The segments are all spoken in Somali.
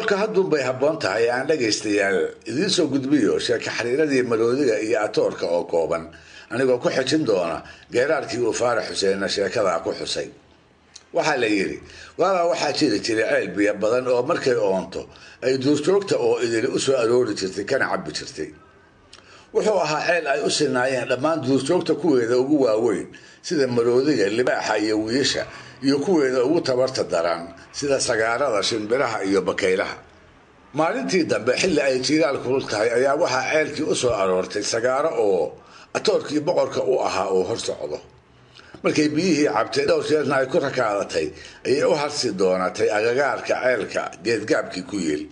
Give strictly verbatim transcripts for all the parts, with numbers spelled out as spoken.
kolka hadduun bay habboon tahay aan dhagaystayaal idiin soo gudbiyo sheeko xariiradii maroodiga iyo atoorka oo kooban anigoo ku xejin doona geeraarkii uu faarax xuseenna sheekadaa ku xusay. waxaa la yidhi waabaa waxaa jiri jiray ceel biyo badan oo markay oonto ay duurjoogta oo idili u soo aroori jirtay kana cabbi jirtay. wuxuu ahaa ceel ay u sinaayeen dhammaan duurjoogta kuweeda ugu waaweyn sida maroodiga, libaaxa iyo wiisha, iyo kuweeda ugu tabarta daran sida sagaarada, shimbiraha iyo bakaylaha. maalintii dambe xilli ay jiilaal kulul tahay ayaa waxaa ceelkii u soo aroortay sagaaro oo atoorkii boqorka u ahaa oo hor socdo. markay biyihii cabtay dhowr jeerna ay ku rakaadatay ayay u harsi doonatay agagaarka ceelka geedgaabkii ku yeel.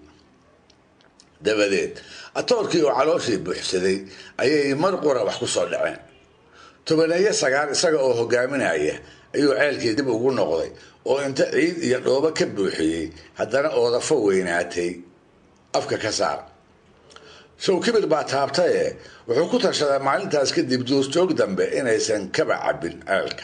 dabadeed atoorkii oo calooshii buuxsaday ayay mar qura wax ku soo dhaceen. tobaneeyo sagaar isaga oo hogaaminaya ayuu ceelkii dib ugu noqday oo inta ciid iyo dhoobo ka buuxiyey haddana oodafo weynaatay afka ka saar. sow kibir baa taabtaye wuxuu ku tashaday maalintaas kadib duurjoog dambe inaysan kaba cabbin ceelka.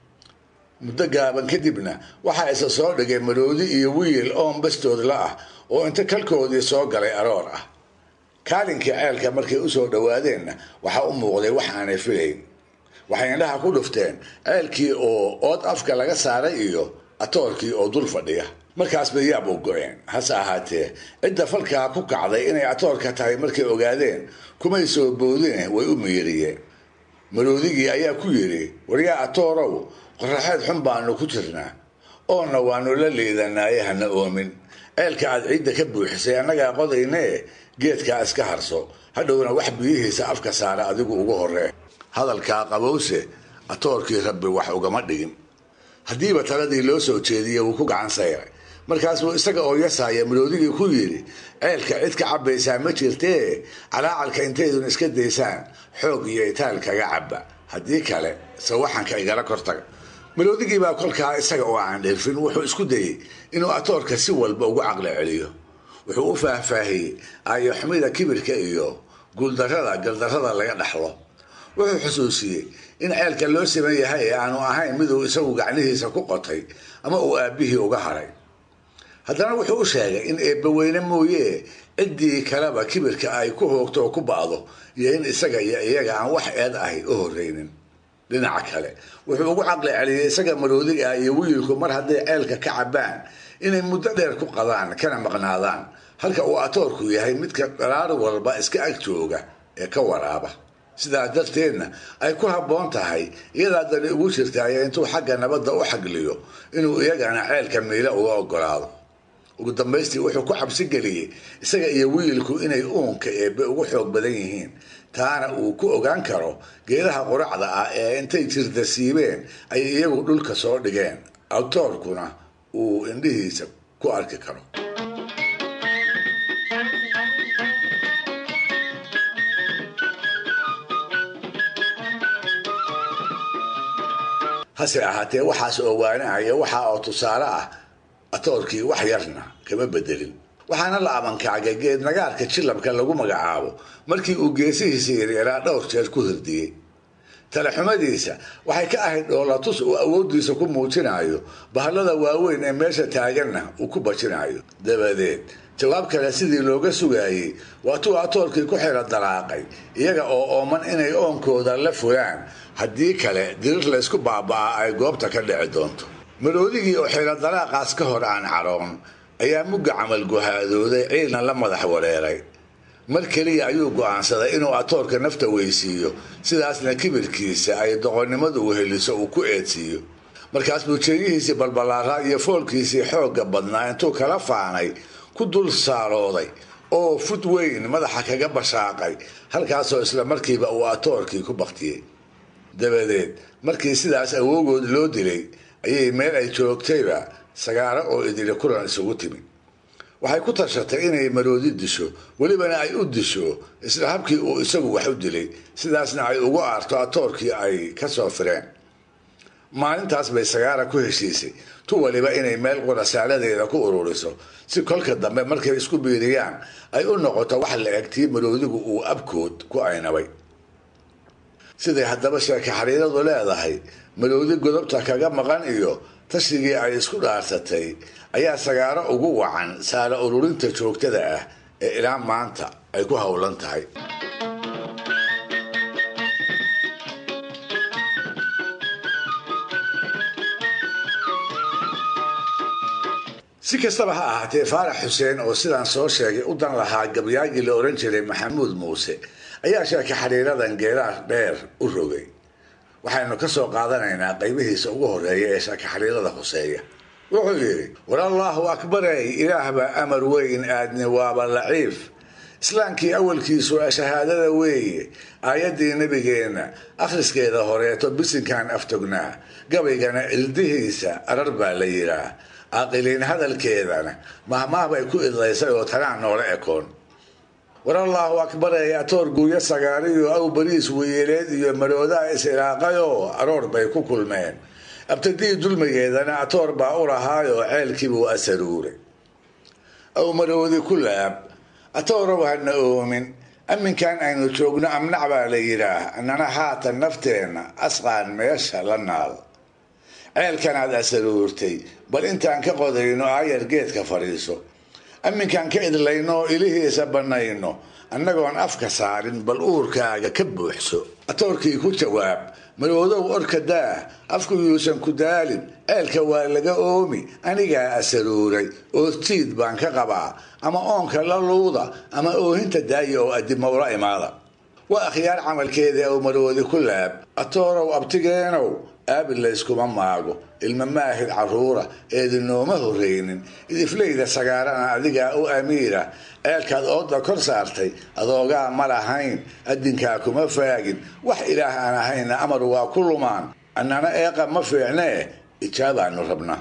muddo gaaban kadibna waxaa isa soo dhigay maroodi iyo wiil oon bastoodla ah oo inta kalkoodii soo galay aroor ah. kaalinkii ceelka markay u soo dhowaadeenna waxaa u muuqday wax aanay filayn. waxay indhaha ku dhufteen ceelkii oo ood afka laga saaray iyo atoorkii oo dul fadhiya. markaas bay yaab u go-een. hase ahaatee cidda falkaa ku kacday inay atoorka tahay markay ogaadeen kumay soo boodine way u miiriyeen. maroodigii ayaa ku yidhi waryaa atoorow, qoraxeed xun baanu ku jirnaa oonna waanu la liidanaaye hana oomin. ceelka aad ciidda ka buuxisay annagaa qodaynee geedkaa iska harso, hadhowna wax biyihiisa afka saara adigu ugu horree. hadalkaa qabowse atoorkii rabbi wax ugama dhigin. haddiiba taladii loo soo jeediyey wuu ku gacan sayray. markaasuu isaga oo yasaaya maroodigii ku yidhi ceelka cid ka cabbaysaa ma jirtee calaacalka intaydun iska daysaan xoog iyo itaal kaga cabba, haddii kale sawaxanka igala kortaga. maroodigii baa kolkaa isaga oo aan dheerfin wuxuu isku dayey inuu atoorka si walba ugu caqli celiyo. wuxuu u faahfaahiyey aayo xumida kibirka iyo guuldarrada galdarrada laga dhaxlo. wuxuu xusuusiyey in ceelka loo siman yahay ee aanu ahayn miduu isagu gacnihiisa ku qotay ama uu aabbihii uga haray. haddana wuxuu u sheegay in eebbaweyne mooyee ciddii kaleba kibirka ay ku hoogto oo ku ba'do iyo in isaga iyo iyaga aan wax eed ahi u horreynin. dhinaca kale wuxuu ugu caqli celiyey isaga maroodiga ah iyo wiilku mar hadday ceelka ka cabbaan inay muddo dheer ku qadaan kana maqnaadaan, halka uu atoorku yahay midka qaraar walba iska ag jooga ee ka waraaba. sidaa darteedna ay ku habboon tahay iyadaa dani ugu jirtaayo intuu xagga nabadda u xagliyo inuu iyagana ceelka miila uga ogolaado. ugu dambaystii wuxuu ku cabsi geliyey isaga iyo wiilku inay uunka eebbe ugu xoog badan yihiin, taana uu ku ogaan karo geedaha quracda ah ee intay jirda siibeen ay iyagu dhulka soo dhigeen, atoorkuna uu indhihiisa ku arki karo. hase ahaatee waxaas oo waanahaya waxa oo tusaale ah atoorkii wax yarna kama bedelin. waxaana la abankaagay geed nagaarka jilabka lagu magacaabo markii uu geesihiisa yaryaaraa dhowr jeer ku hirdiyey. talaxumadiisa waxay ka ahayd dhoolatus uu awooddiisa ku muujinayo, bahallada waaweyn ee meesha taaganna uu ku bajinayo. dabadeed jawaab kale sidii looga sugaayey waatuu atoorkii ku xira daraaqay iyaga oo ooman inay oonkooda la fulaan, haddii kale dirir laysku baaba'aa ay goobta ka dhici doonto. maroodigii oo xira daraaqaas ka hor aan caroon ayaa mugga camal guhaadooday, ciilna la madax wareeray. mar keliya ayuu go'aansaday inuu atoorka nafta weysiiyo, sidaasna kibirkiisa ay doqonnimadu weheliso uu ku eedsiiyo. markaas buu jeeyihiisii balbalaaraa iyo foolkiisii xoogga badnaa intuu kala faanay ku dul saarooday oo fud weyn madaxa kaga bashaaqay, halkaasoo isla markiiba uu atoorkii ku baktiyey. dabadeed markii sidaas awoogood loo dilay ayay meel ay joogtayba sagaaro oo idili kulan isugu timi. waxay ku tashatay inay maroodi disho, welibana ay u disho isla habkii uu isagu wax u dilay, sidaasna ay ugu aarto atoorkii ay ka soo fireen. maalintaas bay sagaara ku heshiisay tu waliba inay meel qurasaaladeeda ku ururiso si kolka dambe markay isku biiriyaan ay u noqoto wax la egtii maroodigu uu abkood ku aynabay. siday haddaba sheeka xariiradu leedahay, maroodi godobta kaga maqan iyo tashigii ay isku dhaarsatay ayaa sagaaro ugu wacan saala ururinta joogtada ah ee ilaa maanta ay ku howlan tahay. si kastaba ha ahaatee faarax xuseen oo sidaan soo sheegay u dan lahaa gabyaagii la oran jiray maxamuud muuse ayaa sheeka xariiradan geeraar dheer u rogay. waxaynu ka soo qaadanaynaa qaybihiisa ugu horeeya ee sheeka xariirada hoseeya. wuxuu yidhi war allaahu akbarey ilaah baa amar weyn aadni waaba laciif islaamkii awalkiisu waa shahaadada weeye aayaddii nebigeenna akhriskeeda horeeto bisinkaan aftognaa gabaygana ildihiisa arar baa la yidhaah aqiliin hadalkeedana mahmaah bay ku idlaysay oo tanaa noola ekoon. war allaahu akbarey atoor guuyo sagaariyo aw bariis weyeeleed iyo maroodaa is-ilaaqayoo aroor bay ku kulmeen abtadii dulmigeedana atoor baa u lahaayoo ceelkiibuu asaruuray. aw maroodi ku laab atoorow hana oomin amminkan aynu joogno amnac baa la yidhaah annana haatan nafteenna asqaan meesha la naal ceelkanaad asaruurtay bal intaan ka qodayno aayar geedka fadhiiso amminkaan ka idlayno ilihiisa bannayno annagoon afka saarin bal uurkaaga ka buuxso. atoorkii ku jawaab maroodow orka daah afku yuusan ku daalin ceelka waa laga oomi anigaa asaruuray oortiid baan ka qabaa ama oonka la luuda ama oohinta daaya oo adimowla imaada. waa akhyaar camalkeedii aw maroodi ku laab atoorow abtigeenow aabil layskuma maago ilma maahid carruura eedinooma horreynin idifleyda sagaarana adigaa u amiira ceelkaad ooda kor saartay adoogaa ma lahayn adinkaa kuma faagin wax ilaah aan ahayna amar waa ku lumaan annana eeqa ma fiicnee ijaabaanu rabna.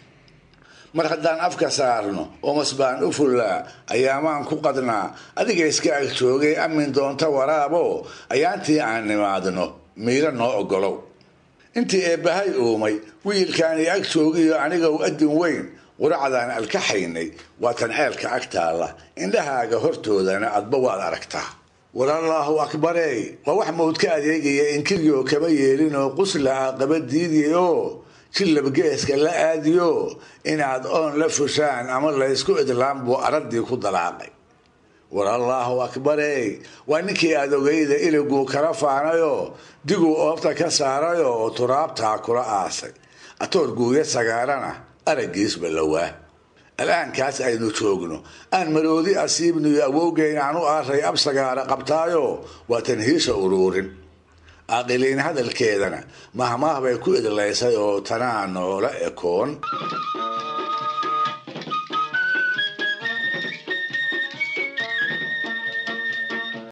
mar haddaan afka saarno omas baan u fullaa ayaamaan ku qadnaa adiga iska ag joogay amin doonta waraabo ayaantii aan nimaadno miiro noo ogolow. intii eebbahay uumay wiilkaani ag joogiyo anigow adin weyn quracdaan alkaxaynay waatan ceelka ag taalla indhahaaga hortoodana adba waad aragtaa. war allaahu akbarey waa wax mawd ka adeegaya inkiryo kama yeelinoo qusla aqaba diidiyoo jillabgeeska la aadiyo inaad oon la fushaan ama laysku idlaan buu araddii ku dalaaqay. war allaahu akbarey waa ninkii aad ogayda iliguu kala faanayoo diguu oobta ka saarayoo oo turaabtaa kula aasay atoor guuyo sagaarana araggiisba lawaa. al'aankaas aynu joogno aan maroodi asiibniyo awowgeyn aan u aaray ab sagaara qabtaayoo waa tanhiisha uruurin aqiliin hadalkeedana mahmaah bay ku idlaysay oo tanaa noola ekoon.